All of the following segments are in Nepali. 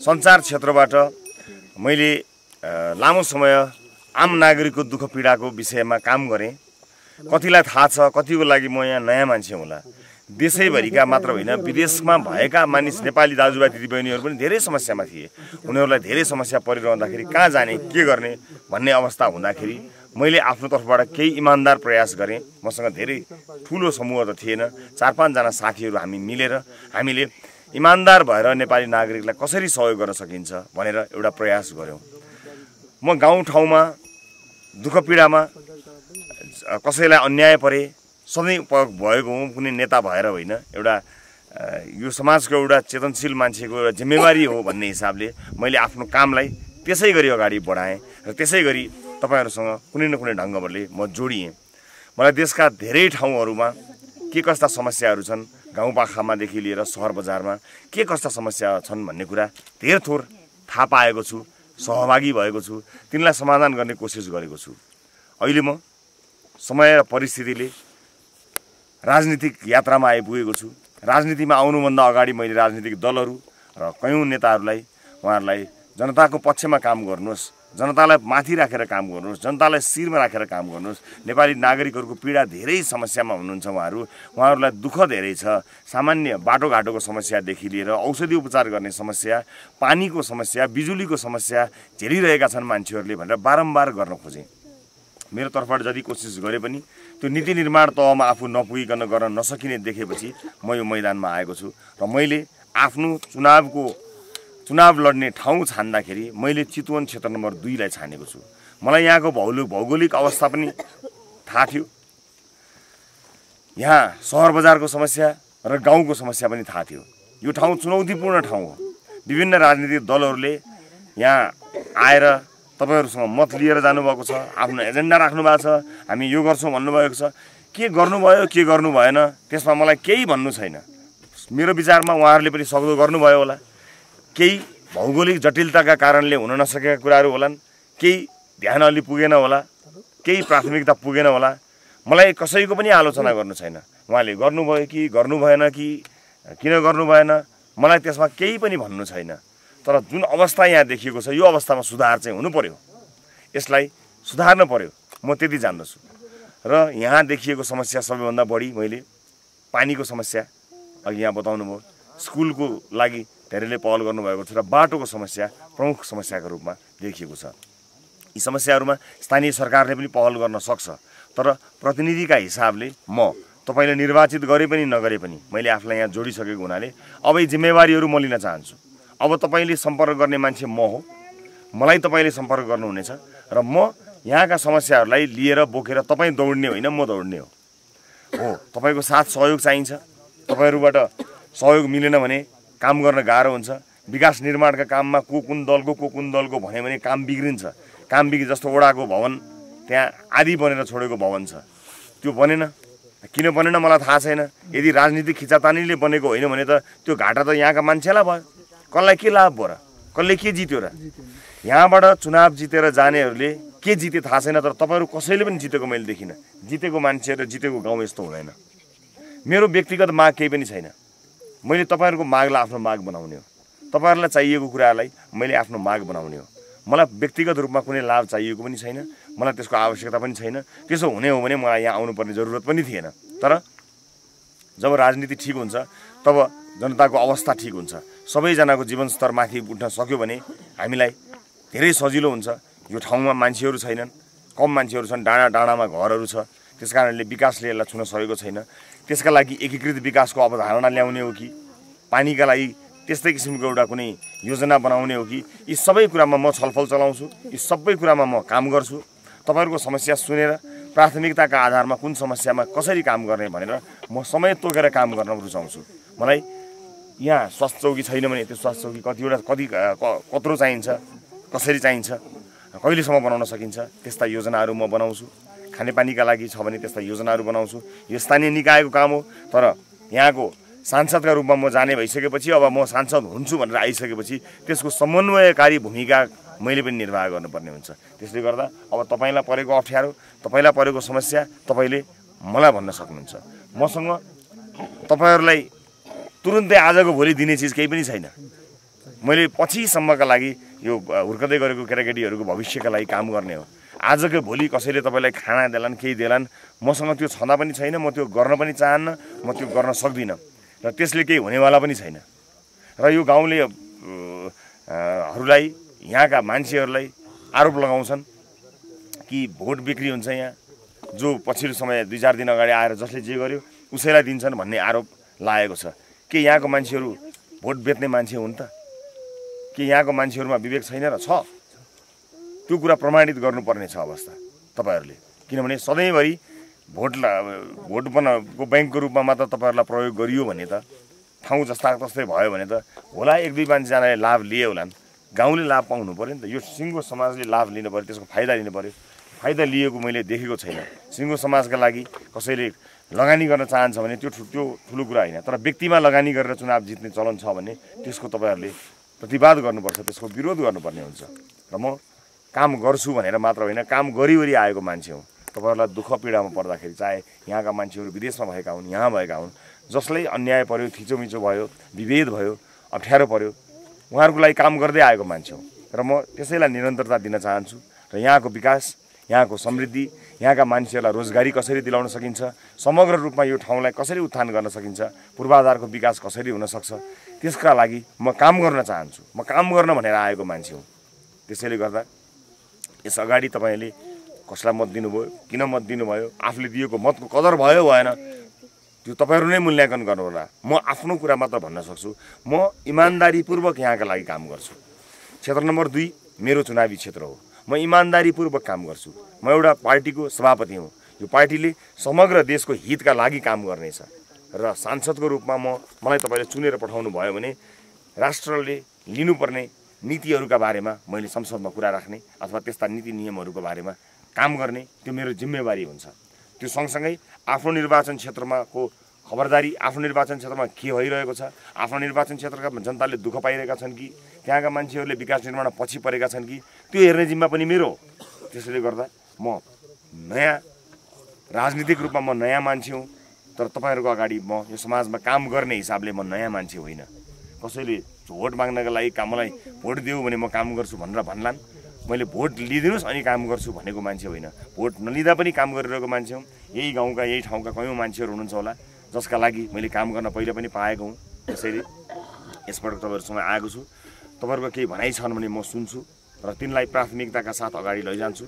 सञ्चार क्षेत्रबाट मैले लामो समय आम नागरिकको दुःख पीडाको विषयमा काम गरेँ। कतिलाई थाहा छ, कतिको लागि म यहाँ नयाँ मान्छे होला। देशैभरिका मात्र होइन, विदेशमा भएका मानिस नेपाली दाजुभाइ दिदीबहिनीहरू पनि धेरै समस्यामा थिए। उनीहरूलाई धेरै समस्या परिरहँदाखेरि कहाँ जाने, के गर्ने भन्ने अवस्था हुँदाखेरि मैले आफ्नो तर्फबाट केही इमान्दार प्रयास गरेँ। मसँग धेरै ठुलो समूह त थिएन, 4-5 जना साथीहरू हामी मिलेर हामीले इमान्दार भएर नेपाली नागरिकलाई कसरी सहयोग गर्न सकिन्छ भनेर एउटा प्रयास गऱ्यौँ। म गाउँठाउँमा दुःख पीडामा कसैलाई अन्याय परे सधैँ उपयोग भएको हुँ, कुनै नेता भएर होइन, एउटा यो समाजको एउटा चेतनशील मान्छेको एउटा जिम्मेवारी हो भन्ने हिसाबले मैले आफ्नो कामलाई त्यसै गरी अगाडि बढाएँ र त्यसै गरी तपाईहरुसँग कुनै न कुनै ढङ्गले म जोडिएँ। मलाई देशका धेरै ठाउँहरूमा के कस्ता समस्याहरू छन्, गाउँपाखामादेखि लिएर सहर बजारमा के कस्ता समस्या छन् भन्ने कुरा धेर थोर थाहा पाएको छु, सहभागी भएको छु, तिनलाई समाधान गर्ने कोसिस गरेको छु। अहिले म समय र परिस्थितिले राजनीतिक यात्रामा आइपुगेको छु। राजनीतिमा आउनुभन्दा अगाडि मैले राजनीतिक दलहरू र कयौं नेताहरूलाई उहाँहरूलाई जनताको पक्षमा काम गर्नुहोस्, जनतालाई माथि राखेर काम गर्नुहोस्, जनतालाई शिरमा राखेर काम गर्नुहोस्। नेपाली नागरिकहरूको पीडा धेरै समस्यामा हुनुहुन्छ उहाँहरूलाई दुःख धेरै छ। सामान्य बाटोघाटोको समस्यादेखि लिएर औषधि उपचार गर्ने समस्या, पानीको समस्या, बिजुलीको समस्या झेलिरहेका छन् मान्छेहरूले भनेर बारम्बार गर्न खोजेँ। मेरो तर्फबाट जति कोसिस गरे पनि त्यो नीति निर्माण तहमा आफू नपुगिकन गर्न नसकिने देखेपछि म यो मैदानमा आएको छु र मैले आफ्नो चुनाव लड्ने ठाउँ छान्दाखेरि मैले चितवन क्षेत्र नम्बर 2 लाई छानेको छु। मलाई यहाँको भौगोलिक अवस्था पनि थाहा थियो, यहाँ सहर बजारको समस्या र गाउँको समस्या पनि थाहा थियो। यो ठाउँ चुनौतीपूर्ण ठाउँ हो। विभिन्न राजनीतिक दलहरूले यहाँ आएर तपाईहरुसँग मत लिएर जानुभएको छ, आफ्नो एजेन्डा राख्नु भएको छ, हामी यो गर्छौं भन्नुभएको छ। के गर्नुभयो के गर्नु भएन त्यसमा मलाई केही भन्नु छैन। मेरो विचारमा उहाँहरूले पनि सक्दो गर्नुभयो होला। केही भौगोलिक जटिलताका कारणले हुन नसकेका कुराहरू होलान्, केही ध्यान अलि पुगेन होला, केही प्राथमिकता पुगेन होला। मलाई कसैको पनि आलोचना गर्नु छैन। उहाँले गर्नुभयो कि गर्नु भएन कि किन गर्नु भएन मलाई त्यसमा केही पनि भन्नु छैन। तर जुन अवस्था यहाँ देखिएको छ यो अवस्थामा सुधार चाहिँ हुनु पर्यो, यसलाई सुधार्न पर्यो, म त्यति जान्दछु। र यहाँ देखिएको समस्या सबैभन्दा बढी मैले पानीको समस्या अघि यहाँ बताउनु भयो, स्कुलको लागि धेरैले पहल गर्नुभएको छ र बाटोको समस्या प्रमुख समस्याको रूपमा देखिएको छ। यी समस्याहरूमा स्थानीय सरकारले पनि पहल गर्न सक्छ, तर प्रतिनिधिका हिसाबले म तपाईले निर्वाचित गरे पनि नगरे पनि मैले आफूलाई यहाँ जोडिसकेको हुनाले अब यी जिम्मेवारीहरू म लिन चाहन्छु। अब तपाईले सम्पर्क गर्ने मान्छे म हो, मलाई तपाईले सम्पर्क गर्नुहुनेछ र म यहाँका समस्याहरूलाई लिएर बोकेर तपाईँ दौड्ने होइन, म दौड्ने हो। तपाईको साथ सहयोग चाहिन्छ। तपाईहरुबाट सहयोग मिलेन भने काम गर्न गाह्रो हुन्छ। विकास निर्माणका काममा को कुन दलको भन्यो भने काम बिग्रिन्छ। काम जस्तो वडाको भवन त्यहाँ आदि बनेर छोडेको भवन छ, त्यो बनेन। किन बनेन मलाई थाहा छैन। यदि राजनीतिक खिचातानीले बनेको होइन भने त त्यो घाटा त यहाँका मान्छेलाई भयो। कसलाई के लाभ भयो र, कसले के जित्यो र? यहाँबाट चुनाव जितेर जानेहरूले के जिते थाहा छैन, तर तपाईहरु कसैले पनि जितेको मैले देखिन। जितेको मान्छे र जितेको गाउँ यस्तो हुँदैन। मेरो व्यक्तिगत माग केही पनि छैन। मैले तपाईहरुको मागलाई आफ्नो माग बनाउने हो। तपाईहरुलाई चाहिएको कुरालाई मैले आफ्नो माग बनाउने हो। मलाई व्यक्तिगत रूपमा कुनै लाभ चाहिएको पनि छैन, मलाई त्यसको आवश्यकता पनि छैन। त्यसो हुने हो भने मलाई यहाँ आउनुपर्ने जरुरत पनि थिएन। तर जब राजनीति ठिक हुन्छ तब जनताको अवस्था ठिक हुन्छ, सबैजनाको जीवनस्तर माथि उठ्न सक्यो भने हामीलाई धेरै सजिलो हुन्छ। यो ठाउँमा मान्छेहरू छैनन्, कम मान्छेहरू छन्, डाँडा डाँडामा घरहरू छ, त्यसकारणले विकासले यसलाई छुन सकेको छैन। त्यसका लागि एकीकृत विकासको अवधारणा ल्याउने हो कि पानीका लागि त्यस्तै किसिमको एउटा कुनै योजना बनाउने हो कि, यी सबै कुरामा म छलफल चलाउँछु। यी सबै कुरामा म काम गर्छु। तपाईहरुको समस्या सुनेर प्राथमिकताका आधारमा कुन समस्यामा कसरी काम गर्ने भनेर म समय तोकेर काम गर्न रुचाउँछु। मलाई यहाँ स्वास्थ्य चौकी छैन भने त्यो स्वास्थ्य चौकी कत्रो चाहिन्छ, कसरी चाहिन्छ, कहिलेसम्म बनाउन सकिन्छ, त्यस्ता योजनाहरू म बनाउँछु। खानेपानीका लागि छ भने त्यस्ता योजनाहरू बनाउँछु। यो स्थानीय निकायको काम हो, तर यहाँको सांसदका रूपमा म जाने भइसकेपछि, अब म सांसद हुन्छु भनेर आइसकेपछि त्यसको समन्वयकारी भूमिका मैले पनि निर्वाह गर्नुपर्ने हुन्छ। त्यसले गर्दा अब तपाईलाई परेको अप्ठ्यारो, तपाईलाई परेको समस्या तपाईले मलाई भन्न सक्नुहुन्छ। मसँग तपाईहरुलाई तुरुन्तै आजको भोलि दिने चीज केही पनि छैन। मैले पछिसम्मका लागि यो हुर्कदै गरेको केटाकेटीहरूको भविष्यका लागि काम गर्ने हो। आजको भोलि कसैले तपाईँलाई खाना देलान् केही देलान्, मसँग त्यो छँदा पनि छैन, म त्यो गर्न पनि चाहन्न, म त्यो गर्न सक्दिनँ र त्यसले केही हुनेवाला पनि छैन। र यो गाउँले हरूलाई यहाँका मान्छेहरूलाई आरोप लगाउँछन् कि भोट बिक्री हुन्छ यहाँ, जो पछिल्लो समय 2-4 दिन अगाडि आएर जसले जे गर्यो उसैलाई दिन्छन् भन्ने आरोप लागेको छ। के यहाँको मान्छेहरू भोट बेच्ने मान्छे हुन् त? के यहाँको मान्छेहरूमा विवेक छैन र छ? त्यो कुरा प्रमाणित गर्नुपर्ने छ अवस्था तपाईँहरूले। किनभने सधैँभरि भोटको ब्याङ्कको रूपमा मात्र तपाईँहरूलाई प्रयोग गरियो भने त, ठाउँ जस्ता तस्तै भयो भने त होला 1-2 मान्छेजनाले लाभ लिए होलान्, गाउँले लाभ पाउनु पऱ्यो नि त। यो सिङ्गो समाजले लाभ लिनु पऱ्यो, त्यसको फाइदा लिनु पऱ्यो। फाइदा लिएको मैले देखेको छैन। सिङ्गो समाजका लागि कसैले लगानी गर्न चाहन्छ भने त्यो ठुलो कुरा होइन, तर व्यक्तिमा लगानी गरेर चुनाव जित्ने चलन छ भने त्यसको तपाईँहरूले प्रतिवाद गर्नुपर्छ, त्यसको विरोध गर्नुपर्ने हुन्छ। र म काम गर्छु भनेर मात्र होइन, काम गरिवरी आएको मान्छे हुँ। तपाईँहरूलाई दुःख पीडामा पर्दाखेरि चाहे यहाँका मान्छेहरू विदेशमा भएका हुन्, यहाँ भएका हुन्, जसलाई अन्याय पर्यो, थिचोमिचो भयो, विभेद भयो, अप्ठ्यारो पर्यो, उहाँहरूको लागि काम गर्दै आएको मान्छे हो। र म त्यसैलाई निरन्तरता दिन चाहन्छु। र यहाँको विकास, यहाँको समृद्धि, यहाँका मान्छेहरूलाई रोजगारी कसरी दिलाउन सकिन्छ, समग्र रूपमा यो ठाउँलाई कसरी उत्थान गर्न सकिन्छ, पूर्वाधारको विकास कसरी हुनसक्छ, त्यसका लागि म काम गर्न चाहन्छु। म काम गर्न भनेर आएको मान्छे हुँ। त्यसैले गर्दा यस अगाडि तपाईँले कसलाई मत दिनुभयो, किन मत दिनुभयो, आफूले दिएको मतको कदर भयो भएन, त्यो तपाईँहरू नै मूल्याङ्कन गर्नुहोला। म आफ्नो कुरा मात्र भन्न सक्छु। म इमान्दारीपूर्वक यहाँका लागि काम गर्छु। क्षेत्र नम्बर 2 मेरो चुनावी क्षेत्र हो। म इमान्दारीपूर्वक काम गर्छु। म एउटा पार्टीको सभापति हुँ। यो पार्टीले समग्र देशको हितका लागि काम गर्नेछ। र सांसदको रूपमा मलाई तपाईँले चुनेर पठाउनु भयो भने राष्ट्रले लिनुपर्ने नीतिहरूका बारेमा मैले संसदमा कुरा राख्ने अथवा त्यस्ता नीति नियमहरूको बारेमा काम गर्ने, त्यो मेरो जिम्मेवारी हुन्छ। त्यो सँगसँगै आफ्नो निर्वाचन क्षेत्रमा खबरदारी, आफ्नो निर्वाचन क्षेत्रमा के भइरहेको छ, आफ्नो निर्वाचन क्षेत्रका जनताले दुःख पाइरहेका छन् कि त्यहाँका मान्छेहरूले विकास निर्माण पछि परेका छन् कि, त्यो हेर्ने जिम्मा पनि मेरो हो। त्यसैले गर्दा म नयाँ राजनीतिक रूपमा म नयाँ मान्छे हुँ। तर तपाईँहरूको अगाडि म यो समाजमा काम गर्ने हिसाबले म नयाँ मान्छे होइन। कसैले भोट माग्नका लागि मलाई भोट देऊ भने म काम गर्छु भनेर भन्लान्। मैले भोट लिदिनुहोस् अनि काम गर्छु भनेको मान्छे होइन। भोट नलिँदा पनि काम गरिरहेको मान्छे हुँ। यही गाउँका, यही ठाउँका कयौँ मान्छेहरू हुनुहुन्छ होला जसका लागि मैले काम गर्न पहिले पनि पाएको हुँ। त्यसैले यसपटक तपाईँहरूसँग आएको छु। तपाईँहरूको केही भनाइ छन् भने म सुन्छु र तिनलाई प्राथमिकताका साथ अगाडि लैजान्छु।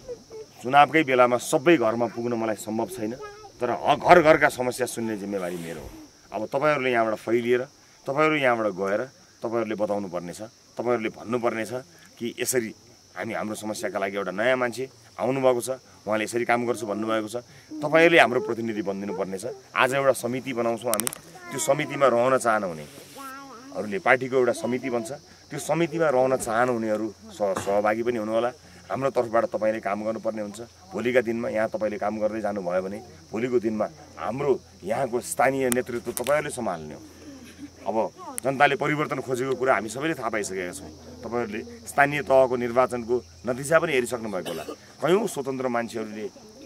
चुनावकै बेलामा सबै घरमा पुग्न मलाई सम्भव छैन, तर घर घरका समस्या सुन्ने जिम्मेवारी मेरो हो। अब तपाईँहरूले यहाँबाट फैलिएर, तपाईँहरू यहाँबाट गएर तपाईँहरूले बताउनु पर्नेछ, तपाईँहरूले भन्नुपर्नेछ कि यसरी हाम्रो समस्याका लागि एउटा नयाँ मान्छे आउनुभएको छ, उहाँले यसरी काम गर्छु भन्नुभएको छ, तपाईँहरूले हाम्रो प्रतिनिधि बनिदिनु पर्नेछ। आज एउटा समिति बनाउँछौँ हामी, त्यो समितिमा रहन चाहनुहुनेहरूले पार्टीको एउटा समिति बन्छ, त्यो समितिमा रहन चाहनुहुनेहरू सहभागी पनि हुनुहोला। हाम्रो तर्फबाट तपाईँले काम गर्नुपर्ने हुन्छ। भोलिका दिनमा यहाँ तपाईँले काम गर्दै जानुभयो भने भोलिको दिनमा हाम्रो यहाँको स्थानीय नेतृत्व तपाईँहरूले सम्हाल्ने हो। अब जनताले परिवर्तन खोजेको कुरा हामी सबैले थाहा पाइसकेका छौँ। तपाईँहरूले स्थानीय तहको निर्वाचनको नतिजा पनि हेरिसक्नु भएको होला। कयौँ स्वतन्त्र मान्छेहरूले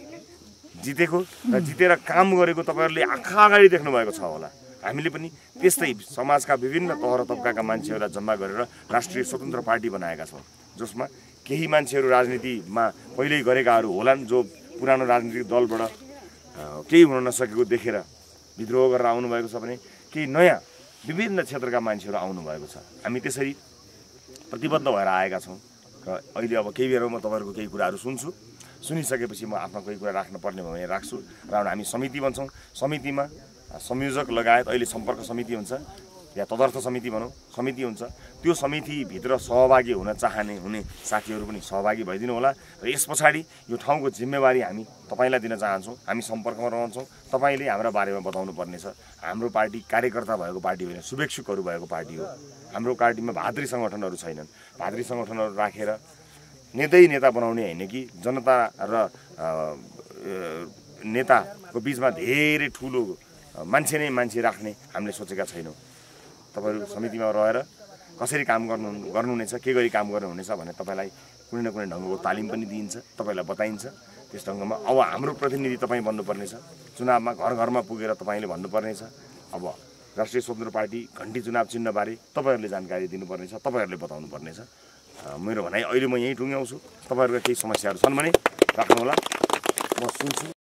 जितेको र जितेर काम गरेको तपाईँहरूले आँखा अगाडि देख्नु भएको छ होला। हामीले पनि त्यस्तै समाजका विभिन्न तह र तबकाका मान्छेहरूलाई जम्मा गरेर राष्ट्रिय स्वतन्त्र पार्टी बनाएका छौँ, जसमा केही मान्छेहरू राजनीतिमा पहिल्यै गरेकाहरू होलान्, जो पुरानो राजनीतिक दलबाट केही हुन नसकेको देखेर विद्रोह गरेर आउनुभएको छ भने केही नयाँ विभिन्न क्षेत्रका मान्छेहरू आउनुभएको छ। हामी त्यसरी प्रतिबद्ध भएर आएका छौँ र अहिले अब केही बेरमा म तपाईँहरूको केही कुराहरू सुन्छु। सुनिसकेपछि म आफ्नो कोही कुरा राख्न पर्ने भयो भने राख्छु र हामी समिति बन्छौँ। समितिमा संयोजक लगायत अहिले सम्पर्क समिति हुन्छ या तदर्थ समिति भनौँ, समिति हुन्छ। त्यो समितिभित्र सहभागी हुन हुने साथीहरू पनि सहभागी भइदिनु होला। र यस पछाडि यो ठाउँको जिम्मेवारी हामी तपाईँलाई दिन चाहन्छौँ। हामी सम्पर्कमा रहन्छौँ। तपाईँले हाम्रा बारेमा बताउनु पर्नेछ। हाम्रो पार्टी कार्यकर्ता भएको पार्टी होइन, शुभेच्छुकहरू भएको पार्टी हो। हाम्रो पार्टीमा भातृ सङ्गठनहरू छैनन्। भातृ सङ्गठनहरू राखेर नेता बनाउने होइन कि जनता र नेताको बिचमा धेरै ठुलो मान्छे राख्ने हामीले सोचेका छैनौँ। तपाईँहरू समितिमा रहेर कसरी काम गर्नुहुनेछ, के गरी काम गर्नुहुनेछ भने तपाईँलाई कुनै न कुनै ढङ्गको तालिम पनि दिइन्छ, तपाईँलाई बताइन्छ। त्यस ढङ्गमा अब हाम्रो प्रतिनिधि तपाईँ बन्नुपर्नेछ। चुनावमा घर घरमा पुगेर तपाईँले भन्नुपर्नेछ। अब राष्ट्रिय स्वतन्त्र पार्टी घण्टी चुनाव चिन्हबारे तपाईँहरूले जानकारी दिनुपर्नेछ, तपाईँहरूले बताउनु पर्नेछ। मेरो भनाइ अहिले म यहीँ टुङ्ग्याउँछु। तपाईँहरूका केही समस्याहरू छन् भने राख्नुहोला, म सुन्छु।